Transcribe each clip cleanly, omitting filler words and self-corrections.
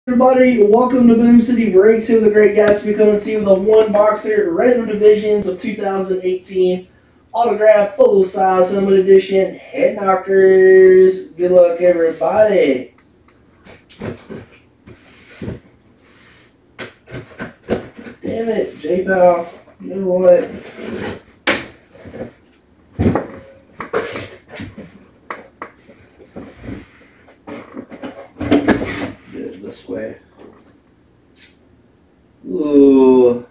Everybody, welcome to Boom City Breaks. Here with the Great Gatsby coming to you with a one boxer random divisions of 2018 autograph full size helmet edition head knockers. Good luck, everybody. Damn it, J-Pal. You know what? This way. Ooh.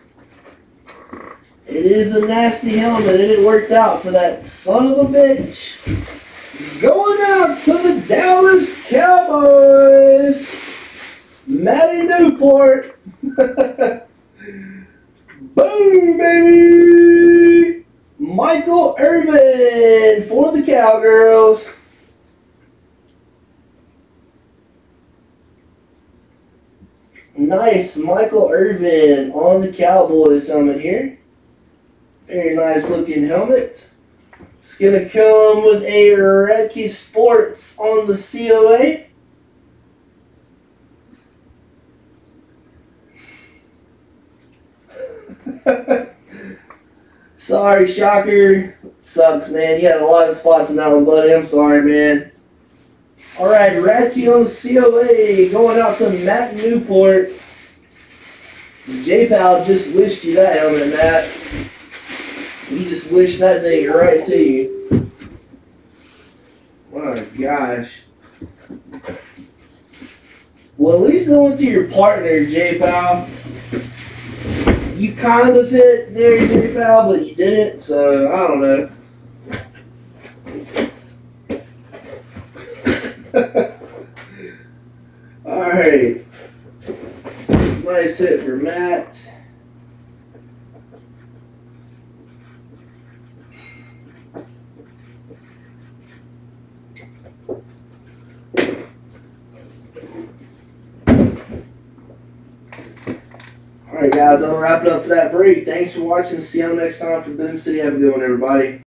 It is a nasty helmet, and it worked out for that son of a bitch. Going out to the Dallas Cowboys. Matty Newport. Boom, baby. Michael Irvin for the Cowgirls. Nice, Michael Irvin on the Cowboys helmet here. Very nice looking helmet. It's going to come with a Redkey Sports on the COA. Sorry, Shocker. Sucks, man. You had a lot of spots in that one, buddy. I'm sorry, man. Alright, Radke on the COA, going out to Matt Newport. J-Pal just wished you that helmet, Matt. He just wished that thing right to you. My gosh. Well, at least it went to your partner, J-Pal. You kind of fit there, J-Pal, but you didn't, so I don't know. Alright. Nice hit for Matt. Alright guys, I'll wrap it up for that break. Thanks for watching. See you next time for Boom City. Have a good one, everybody.